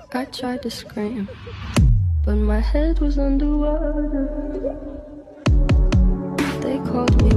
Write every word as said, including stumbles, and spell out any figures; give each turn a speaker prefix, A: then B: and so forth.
A: I tried to scream, but my head was underwater. They called me